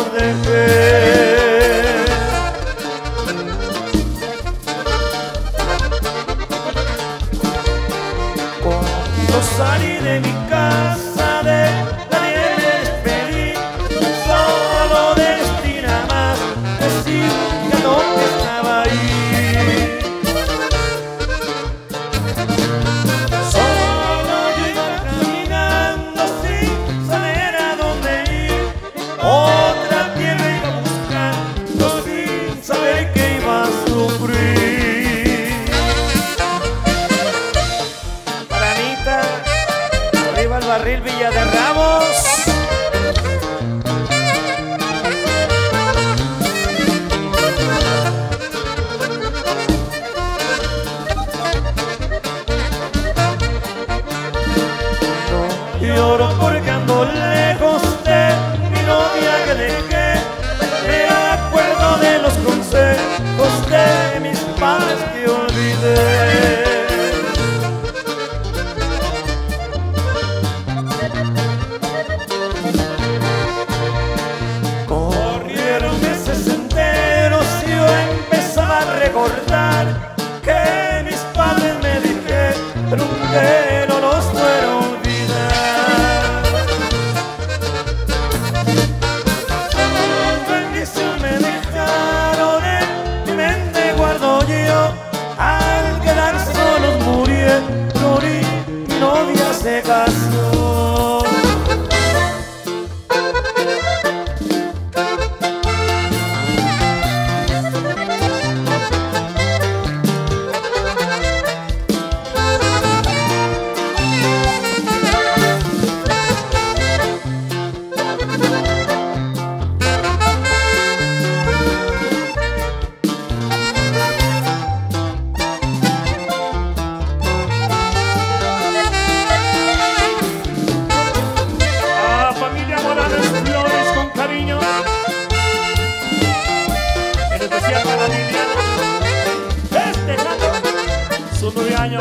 los dejé. Cuando salí de mi casa de nadie me despedí, solo destina más decir que no estaba ahí. Otra tierra iba buscando sin saber que iba a sufrir. Para Anita, arriba el barril Villa de Ramos. No lloro porque ando lejos de mi novia que dejé. Me acuerdo de los consejos de mis padres que olvidé. Corrieron meses enteros y yo empezaba a recordar que mis padres me dijeron que no los fuera a olvidar. Bendición me dejaron en mi mente, guardo yo. Al quedar solos murieron y mi novia se casó. Sus 9 años.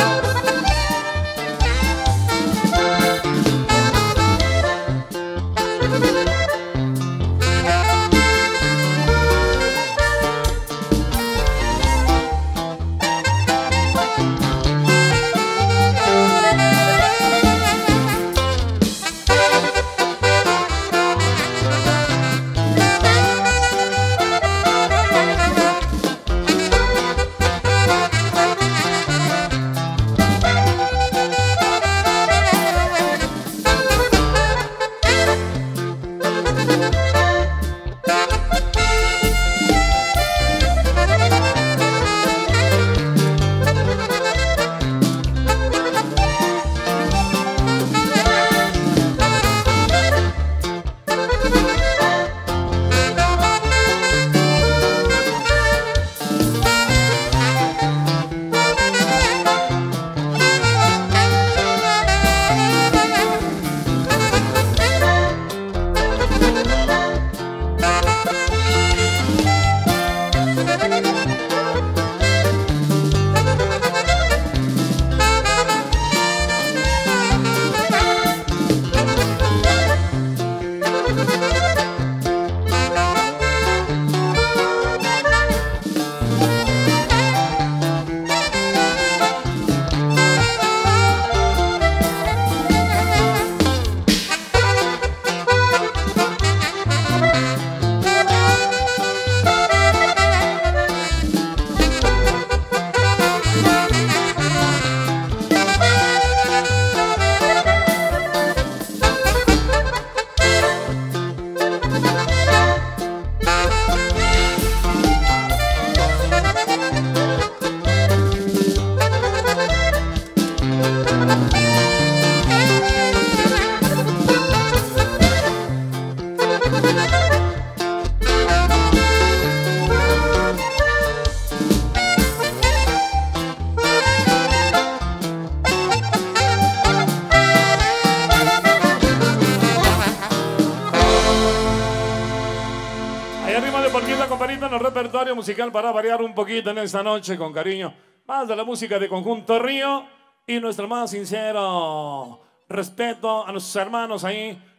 comparita en el repertorio musical para variar un poquito en esta noche con cariño. Más de la música de Conjunto Río y nuestro más sincero respeto a nuestros hermanos ahí,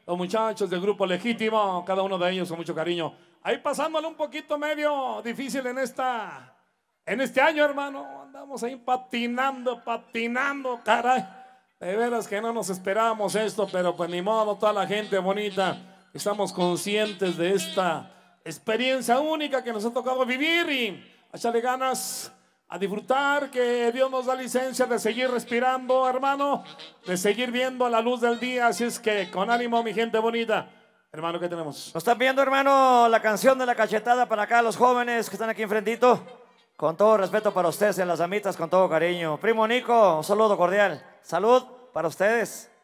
los muchachos del grupo Legítimo, cada uno de ellos con mucho cariño. Ahí pasándole un poquito medio difícil en este año, hermano. Andamos ahí patinando, caray. De veras que no nos esperábamos esto, pero pues ni modo, toda la gente bonita. Estamos conscientes de esta experiencia única que nos ha tocado vivir y a echarle ganas, a disfrutar, que Dios nos da licencia de seguir respirando, hermano, de seguir viendo la luz del día. Así es que con ánimo, mi gente bonita. Hermano, ¿qué tenemos? Nos están viendo, hermano, la canción de la cachetada para acá, los jóvenes que están aquí enfrentito. Con todo respeto para ustedes en las amitas, con todo cariño. Primo Nico, un saludo cordial. Salud para ustedes.